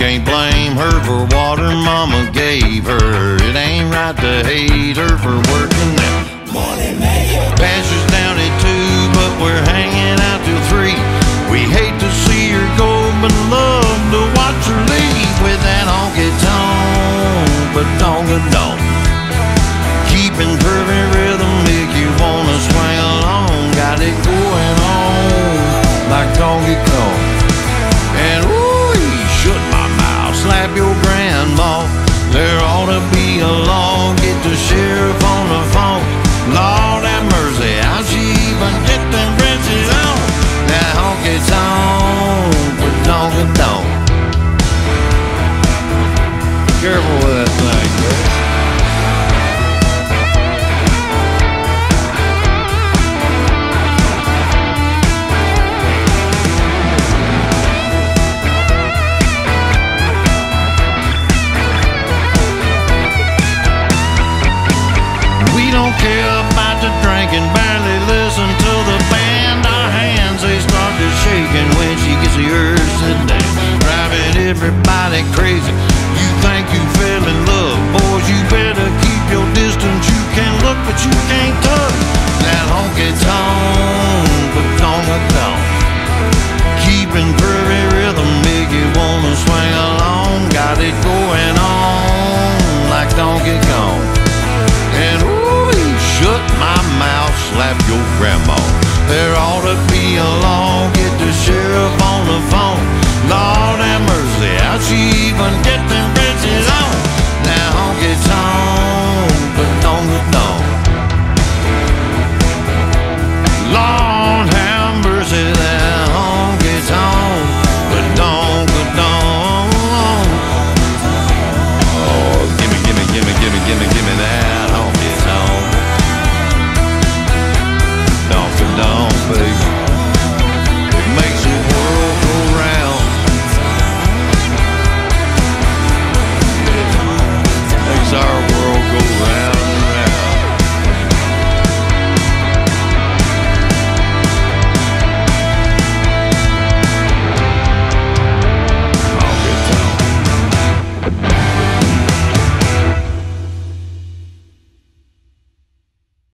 can't blame her for what her mama gave her. It ain't right to hate her for working that money maker. Pastor's down at 2, but we're hanging out till 3. We hate to see her go, but love to watch her leave with that honky tonk badonkadonk. Keepin perfect rhythm make you wanna swing along. Got it going on like Honky Tonk. And whoo-wee, shut my mouth, slap your grandma. There ought to be a law, get the sheriff on the phone. Lord have mercy, how'd she even get them britches on? That honky tonk badonkadonk. Careful with that thing, bro. Don't care about the drinking, barely listen to the band. Our hands, they start to shaking when she gets the urge to dance. Driving everybody crazy. You think you fell in love, boys, you better keep your distance. You can look, but you can't touch that honky tonk badonkadonk. Keepin perfect rhythm make you wanna swing along. Got it going on like Donkey Kong. And shut my mouth, slap your grandma. There ought to be a law,